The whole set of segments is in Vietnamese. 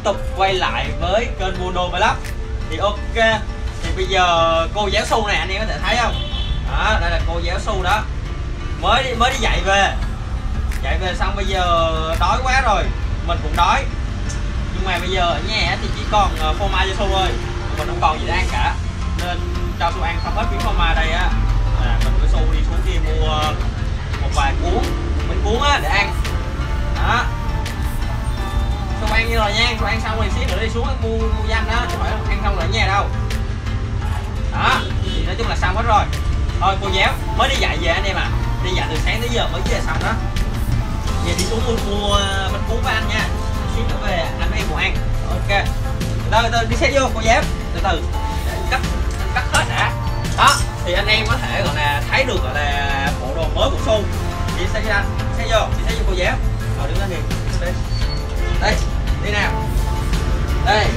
tục quay lại với kênh Mono Vlog. Thì ok, thì bây giờ cô giáo Su này anh em có thể thấy không? Đó, đây là cô giáo Su đó. Mới đi dạy về xong bây giờ đói quá rồi, mình cũng đói. Nhưng mà bây giờ ở nhà thì chỉ còn phô mai cho Su thôi, mình không còn gì để ăn cả. Nên cho Su ăn xong hết miếng phô mai đây á, mình với Su đi xuống kia mua một vài bánh cuốn á để ăn. Đó. Su ăn như rồi nha, Su ăn xong rồi xíu nữa đi xuống mua danh đó, chứ phải ăn xong rồi ở nhà đâu. Đó, thì nói chung là xong hết rồi. Thôi cô giáo mới đi dạy về anh em à, đi dạy từ sáng tới giờ mới về xong đó. Về đi xuống mua bánh cuốn với anh nha, xíu nữa về anh với em cùng ăn. Ok, từ từ đi xe vô cô giáo, từ từ cắt hết đã. Đó, thì anh em có thể gọi là thấy được gọi là bộ đồ mới của Su. Đi xe cho anh, xe vô cô giáo. Rồi đứng lên đi, đây, đi nào, đây,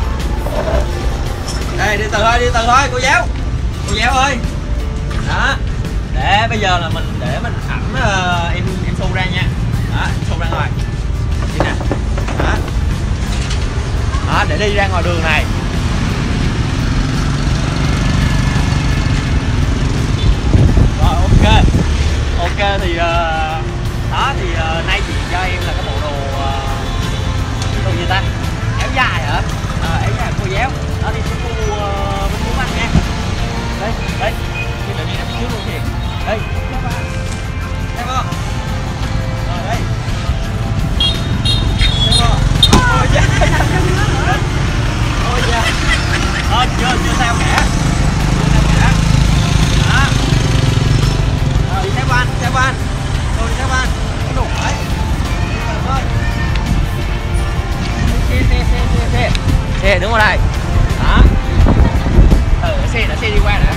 đi từ thôi cô giáo ơi. Đó, để bây giờ là mình ẩm em Su ra nha. Đó, Su ra ngoài đi nè. Đó, để đi ra ngoài đường này. Rồi ok thì đó thì nay chị cho em là cái bộ đồ gì ta, áo dài hả? Áo dài cô giáo. Đó đi xuống mua bánh cuốn anh nha. Đây thì tự nhiên em xíu luôn kìa. Đây thấy không? Rồi đây thấy không? Ôi da, ôi da, chưa sao cả. Đó, rồi đi theo anh, rồi đi theo anh, cái đồ ấy. Xe đứng ở đây. Đó, xe đi qua nè.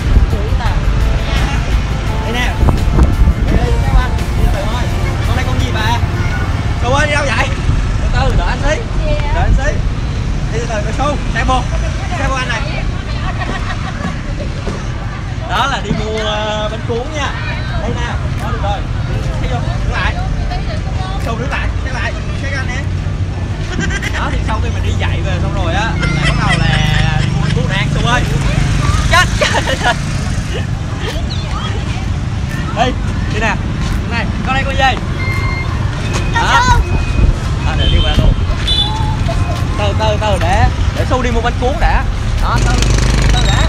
Đây nè, đây các bạn, đi từ từ thôi. Con đây con gì bà? Su ơi, đi đâu vậy? Từ từ, đợi anh xí. Đi từ từ, Su, xe vô anh này. Đó là đi mua bánh cuốn nha. Đây nè, đó được rồi. Xe vô, đứng lại. Su đứng lại, xe anh nè. Đó thì sau khi mình đi dạy về xong rồi á, là bắt đầu là đi mua bánh cuốn để ăn. Su ơi, chết. Đi nè, này, con đây con gì? Đó. Để đi qua luôn. Từ để Su đi mua bánh cuốn đã. Đó, từ đã.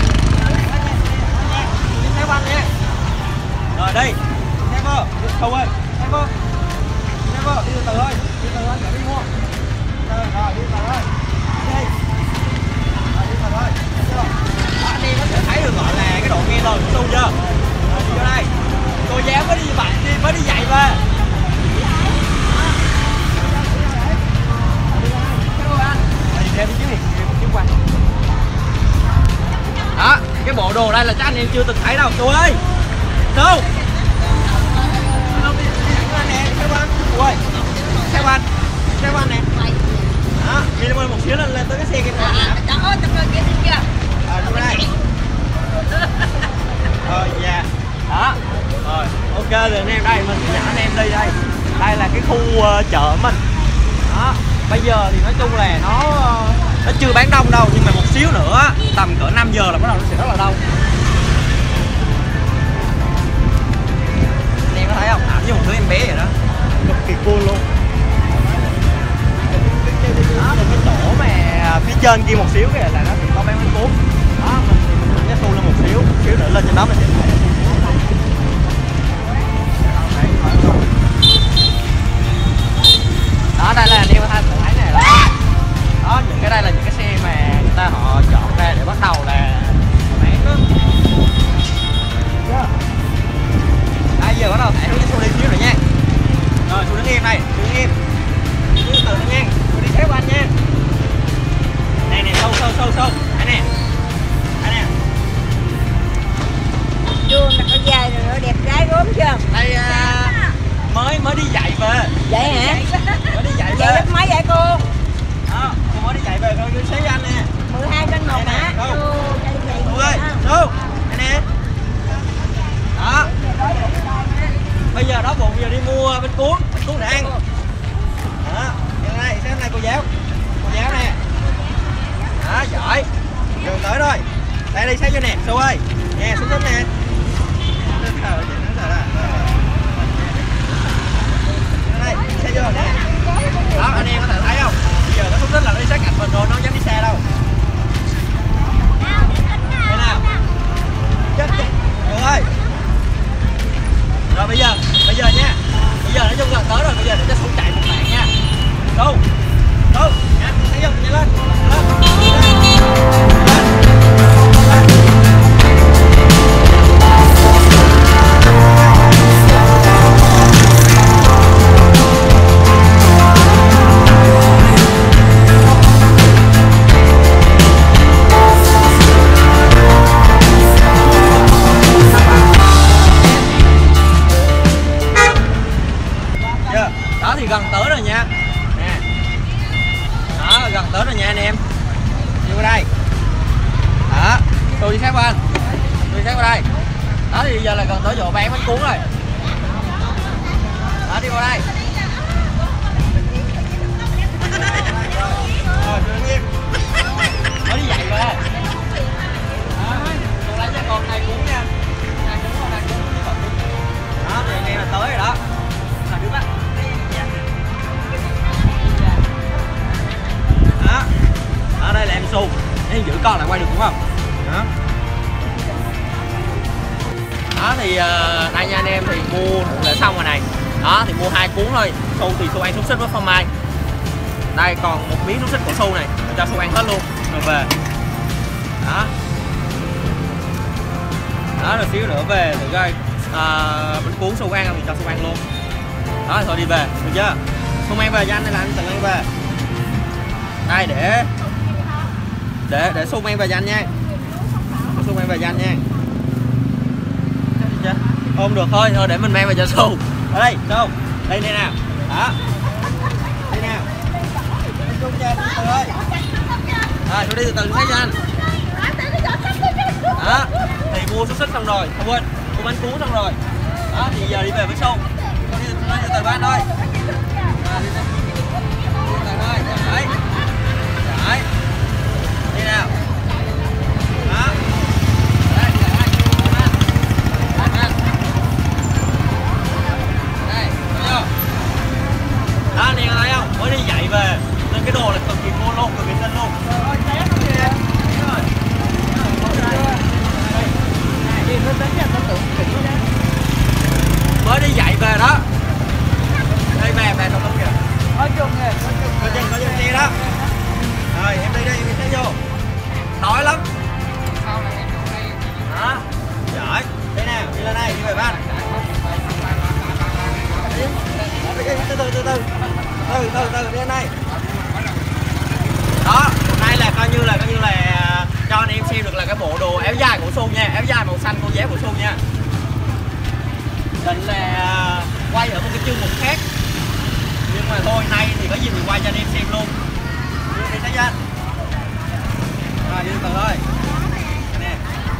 Đi theo anh nha. Rồi đi. Theo vô, Su ơi, theo vô, đi từ từ thôi, để đi mua. Rồi, đi từ từ thôi. Đi. Rồi, đi từ từ thôi. Đó, anh em có thể thấy được gọi là cái độ nghe lời của Su chưa? Rồi, đi vô đây. Cô giáo mới đi dạy về. Đó, cái bộ đồ đây là chắc anh em chưa từng thấy đâu. Su ơi, Su, theo anh nè. Đó, đi lên một xíu lên tới cái xe kia. Trời ơi, tập rồi kia chưa? Đúng đây. Rồi, dạ. Đó, rồi, ok rồi anh em, đây mình sẽ dẫn anh em đi đây. Đây là cái khu chợ mình. Đó, bây giờ thì nói chung là nó chưa bán đông đâu, nhưng mà một xíu nữa tầm cỡ 5 giờ là bắt đầu nó sẽ rất là đông. Anh em có thấy không? Ẩm như một đứa em bé vậy đó, cực kỳ cool luôn. Đó, một cái chỗ mà phía trên kia một xíu kìa là nó sẽ có bán bánh cuốn. Đó, mình sẽ xu lên một xíu nữa lên trên đó mình sẽ thấy. Đó, đây là anh em thấy này là đó, những cái đây là những cái xe mà người ta họ chọn ra để bắt đầu là bán đó. Bây giờ bắt đầu thả hướng cho Su đi xíu rồi nha. Rồi Su đứng im đây, đứng im, từ từ nha, Su đi theo anh nha. Này nè, sâu, đây nè. Chưa mà có dài rồi, đẹp gái gốm chưa? Đây mới đi dạy về. Vậy hả? Mới đi dạy về. Vậy lớp mấy vậy cô? Đó, cô mới đi dạy về thôi, cứ xí anh nè. 12/1 hả? Su ơi, Su, đây nè. Đó. Bây giờ đó bụng, bây giờ đi mua bánh cuốn để ăn. Đó, đây, xem này cô giáo. Đó, giỏi. Gần tới rồi. Đây đi sát vô nè, Su ơi. Nè, xúc xích nè. Đây, xe vô nè. Đó, anh em có thể thấy không? Bây giờ nó xúc xích là nó đi sát cạnh mình rồi, nó không dám đi xe đâu. Thế nào? Chết chết. Được ơi. Rồi bây giờ nha. Bây giờ nói chung gần tới rồi, bây giờ để cho Su chạy một bạn nha. Su. Nha, thấy không? Chạy lên. Đó thì gần tới rồi nha. Nè. Đó, gần tới rồi nha anh em. Đi qua đây. Đó, tôi đi sát qua anh. Tôi đi sát qua đây. Đó thì giờ là gần tới chỗ bán bánh cuốn rồi. Đó, đi qua đây. Rồi, đưa nghiêm. Mới đi dậy về. Đó, tôi lấy cho con 2 cuốn nha. 2 cuốn con 2 cuốn. Đó, thì anh em là tới rồi đó. Là đứng á. Đó. Ở đây là em Su. Em giữ con lại quay được đúng không? Đó. Đó thì đây nha anh em, thì mua là xong rồi này. Đó thì mua 2 cuốn thôi. Su thì Su ăn xúc xích với phô mai. Đây còn một miếng xúc xích của Su này, cho Su ăn hết luôn rồi về. Đó. Đó rồi xíu nữa về thử coi bánh cuốn Su ăn thì cho Su ăn luôn. Đó thì thôi đi về, được chưa? Su mang về cho anh hay là anh tự mang về? Đây để Su mang về cho anh nha. Su mang về cho anh nha. Không được thôi để mình mang về cho Su. Ở đây, Su. Đây nè nào. Đó. Đây nào. Su cho từ ơi. Rồi, Su đi từ từ cho anh. Đó. Thì mua xúc xích xong rồi, không quên, mua bánh cuốn xong rồi. Đó thì giờ đi về với Su. Đi từ từ anh thôi. Đi từ thôi. Đấy. Đấy. Đi nào. Đó. Đây, đây. Đây, vô. Đó anh em thấy không? Mới đi dậy về nên cái đồ là cực kỳ khô luôn, cực kỳ xinh luôn. Mới đi dậy về đó. Đây về thằng Long kìa. Có chân xe đó. Rồi em đi đây, em sẽ vô. Đói lắm. Đó. Giỏi. Đây nào, đi lên đây, đi về ban. Từ đi lên đây. Đó, hôm nay là coi như là cho anh em xem được là cái bộ đồ áo dài của Su nha, áo dài màu xanh cô giáo của Su nha. Định là quay ở một cái chương mục khác, nhưng mà thôi nay thì có gì mình quay cho anh em xem luôn. Đi thấy chưa? Rồi đi từ thôi. Nè.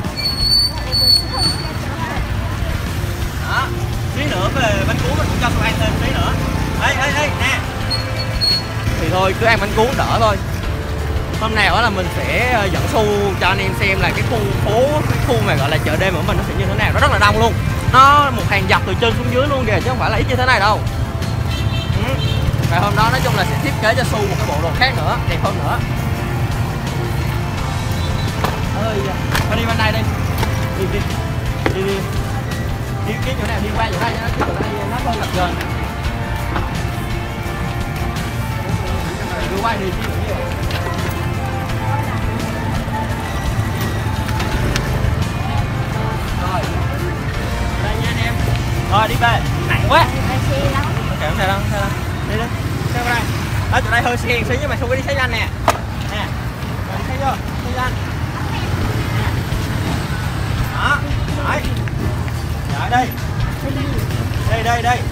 Đó, tí nữa về bánh cuốn mình cũng cho Su ăn thêm tí nữa. Ê nè. Thì thôi cứ ăn bánh cuốn đỡ thôi. Hôm nào đó là mình sẽ dẫn Su cho anh em xem là cái khu phố, cái khu mà gọi là chợ đêm của mình nó sẽ như thế nào. Nó rất là đông luôn. Nó một hàng dọc từ trên xuống dưới luôn kìa, chứ không phải là ít như thế này đâu. Và hôm đó nói chung là sẽ thiết kế cho Su một cái bộ đồ khác nữa, đẹp hơn nữa. Ơi, thôi đi bên đây đi. Đi cái chỗ nào đi qua chỗ đây cho nó, chỗ đây nó không gặp gần. Đi qua đi chứ nữa. Rồi. Đây nha anh em. Rồi đi về, nặng quá. Kệ không sao đâu, Đi đi. Xe qua đây. Ở chỗ đây hơi xiên xíu nhưng mà không có đi xe nhanh nè. Nè. Rồi đi xe vô, xe nhanh. Đó. Đấy. Rồi đây. Đây. Đây. Đây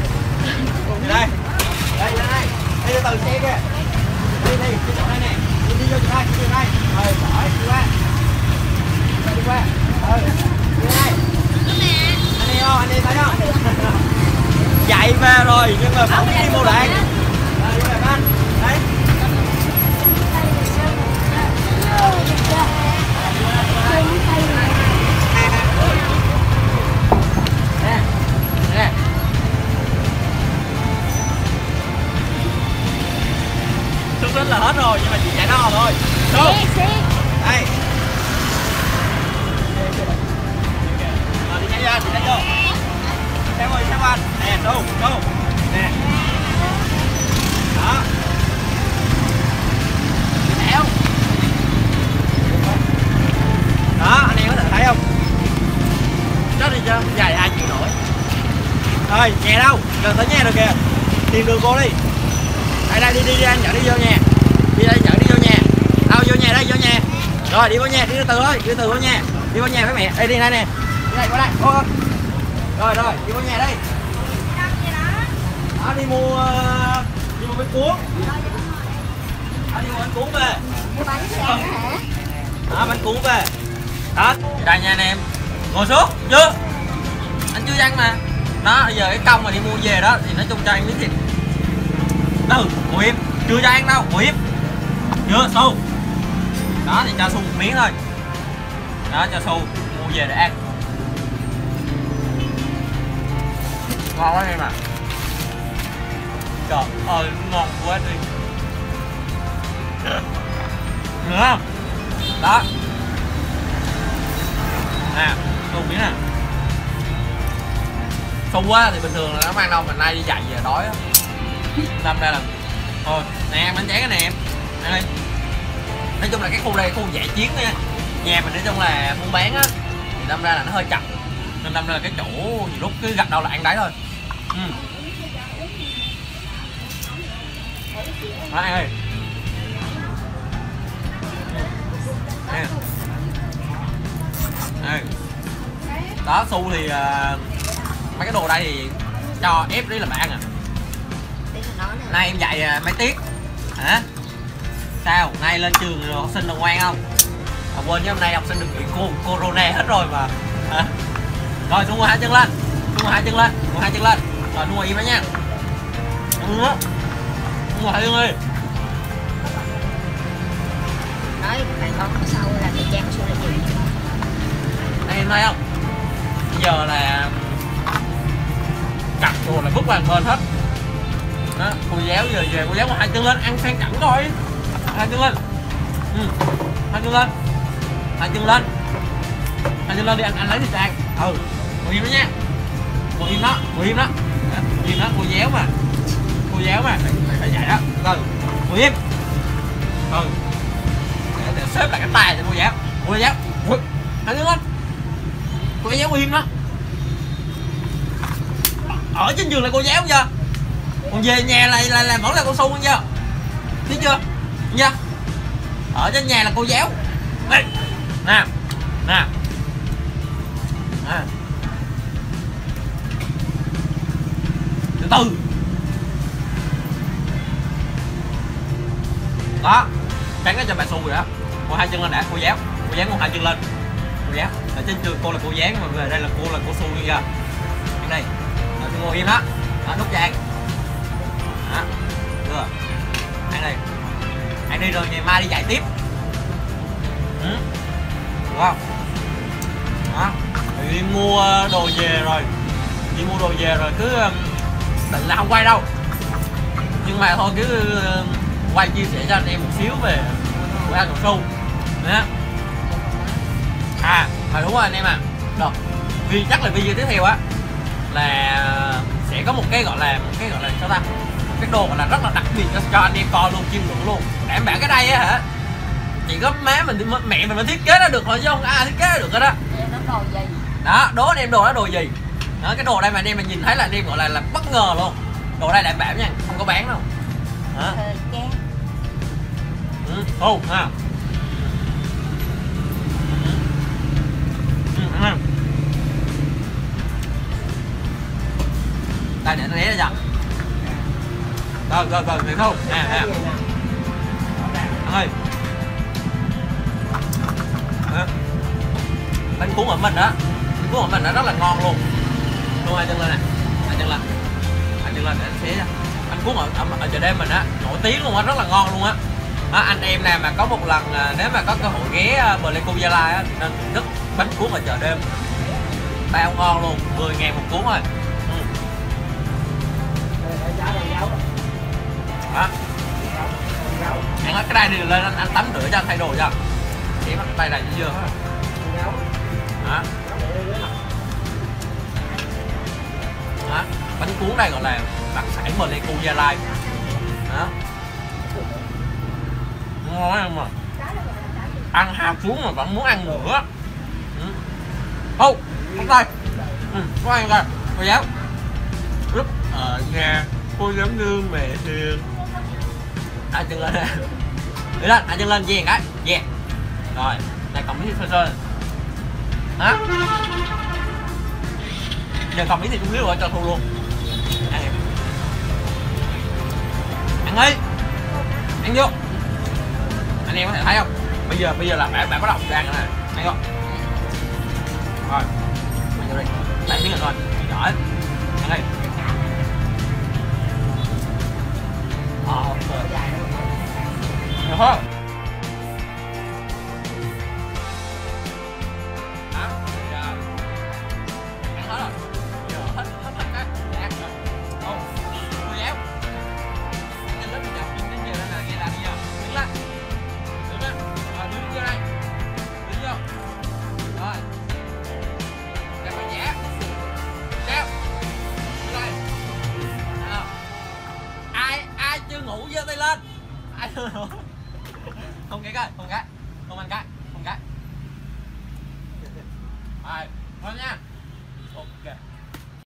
từ từ xe kìa. Đi, cái chỗ này nè. Đi vô chỗ đây, Rồi, giỏi, đi qua. Đi qua. Đi đây. Anh em thấy không? Chạy về rồi nhưng mà vẫn đi mua đồ ăn. Đi về anh. Đấy. rồi nhưng mà chỉ chạy no thôi. Su. Đây. Đi nhảy vô, đi nhảy vô. Theo ơi, theo anh. Nè, Su, Su. Nè. Đó. Đi theo. Đó, anh em có thể thấy không? Chết đi chứ, dài 2 triệu nổi. Thôi, nhà đâu? Gần tới nhà rồi kìa. Tìm đường cô đi. Đây, đi, anh chở đi vô nhà. Đi đây, chở đi vô nhà. Đâu, vô nhà đây, vô nhà. Rồi, đi vô nhà, đi từ thôi, đi từ vô nhà. Đi vô nhà với mẹ. Đây, đi đây nè. Đi đây, qua đây. Ô. Rồi, đi vô nhà đây. Đó, đi mua bánh cuốn. Đó, đi mua bánh cuốn về. Mua bánh hả? Đó, bánh cuốn về. Đó, đây nha anh em. Ngồi xuống, chưa? Anh chưa ăn mà. Đó, bây giờ cái công mà đi mua về đó thì nói chung cho anh miếng thịt. Từ, ngồi im, chưa cho ăn đâu, ngồi im. Chưa, Su. Đó thì cho Su một miếng thôi. Đó, cho Su mua về để ăn. Ngon quá em à. Trời ơi, ngon quá đi. Được không? Đó. Nè, Su miếng nè. Su á thì bình thường là nó ăn đâu, mà nay đi dạy về đói á. Đâm ra là thôi nè, ăn bánh tráng cái nè em, ăn đi. Nói chung là cái khu đây khu giải chiến nha, nhà mình nói chung là buôn bán á thì đâm ra là nó hơi chậm, nên đâm ra là cái chỗ nhiều lúc cứ gặp đâu là ăn đấy thôi. Đó, ăn đi. Nè. Nè. Đó, Su thì mấy cái đồ đây thì cho ép đi làm ăn à. Nay em dạy mấy tiết hả? Sao nay lên trường rồi học sinh là ngoan không? À, quên chứ hôm nay học sinh được bị corona hết rồi mà hả? Rồi xuống hai chân lên, xuống hai chân lên, xuống hai chân lên. Rồi xuống im đó nha. Xuống hai chân đi. Nói bạn con sau là thời trang Su là gì? Đây em thấy không? Bây giờ là cặp đồ là vứt vào bên hết. Đó, cô giáo giờ về cô giáo hai chân lên ăn sang chảnh coi. Hai chân lên. Hai chân lên. Hai chân lên. Hai chân lên đi, anh lấy thịt ăn. Ngồi im đó nha. Ngồi im đó, ngồi im đó. Ngồi im đó, cô giáo mà. Cô giáo mà, phải vậy đó. Từ. Ngồi im. Để xếp lại cái tay cho cô giáo. Cô giáo. Hai chân lên. Cô giáo ngồi im đó. Ở trên giường là cô giáo chưa? Còn về nhà là vẫn là cô Su chưa? Biết chưa? Chưa? Ở trên nhà là cô giáo. Đây. Nè. Nè. À. Từ từ. Đó. Tránh cái cho bà Su rồi đó. Ngồi hai chân lên đã, cô giáo. Cô giáo ngồi hai chân lên. Cô giáo. Ở trên trường cô là cô giáo mà về đây là cô Su như chưa? Ăn đây. Rồi ngồi im đó. Đó, đút cho ăn. Đó. Được. Ăn đi. Ăn đi rồi ngày mai đi dạy tiếp. Đúng không? Đó. Thì đi mua đồ về rồi. Đi mua đồ về rồi cứ định là không quay đâu. Nhưng mà thôi cứ quay chia sẻ cho anh em một xíu về bữa ăn của Su. Đó. À, mà đúng rồi anh em à. Được. Vì chắc là video tiếp theo á là sẽ có một cái gọi là sao ta, một cái đồ gọi là rất là đặc biệt cho anh em coi luôn, chiêm ngưỡng luôn. Đảm bảo cái đây á hả, chỉ có má mình mẹ mình thiết kế nó được thôi chứ không ai thiết kế được hết đó. Nó đồ gì? Đó, đố anh em đồ đó đồ gì. Đó, cái đồ đây mà anh em mình nhìn thấy là anh em gọi là bất ngờ luôn. Đồ đây đảm bảo nha, không có bán đâu. Hả? Không ha. Đây để nó né ra cho. Rồi được không? Nè nè. Anh ơi. Bánh cuốn ở mình đó. Bánh cuốn ở mình nó rất là ngon luôn. Luôn hai chân lên nè. Hai chân lên. Hai chân lên để anh xé ra. Bánh cuốn ở chợ đêm mình á, nổi tiếng luôn á, rất là ngon luôn á. Đó, anh em nào mà có một lần nếu mà có cơ hội ghé Pleiku Gia Lai á, nên thưởng thức bánh cuốn ở chợ đêm. Bao ngon luôn, 10.000 một cuốn thôi. Đó. Anh nói cái đây thì lên anh tắm rửa cho anh thay đồ cho. Chỉ bắt tay này chưa? Hả? Hả? Bánh cuốn đây gọi là đặc sản Pleiku Gia Lai. Đó. Ngon lắm mà. Ăn hao xuống mà vẫn muốn ăn nữa. Ô, bắt tay. Có ăn coi, cô giáo. Lúc ở nhà cô giáo nương mẹ thương. Ăn chân lên nè. Đi lên, ăn chân lên, về cái, về. Rồi, này còn miếng thịt sơ. Hả? Giờ còn miếng thịt trung liêu rồi cho thu luôn. Ăn đi. Ăn đi. Ăn vô. Anh em có thể thấy không? Bây giờ là bạn bắt đầu đang rồi nè. Ăn không? Rồi. Ăn vô đi. Lấy miếng rồi. Giỏi. Ăn đi. Được không? Hả? Giờ ăn hết rồi. Giờ hết cái để ăn rồi. Ô, cô giáo. Anh lớp chọc đứng đến giờ là nghe làm gì giờ? Đứng lên. Đứng lên. Rồi đứng vô đây. Đứng vô. Rồi. Đặt vào nhẹ. Treo. Đứng đây. Nào. Ai chưa ngủ giơ tay lên. Ai chưa ngủ? Không cái coi, không cái.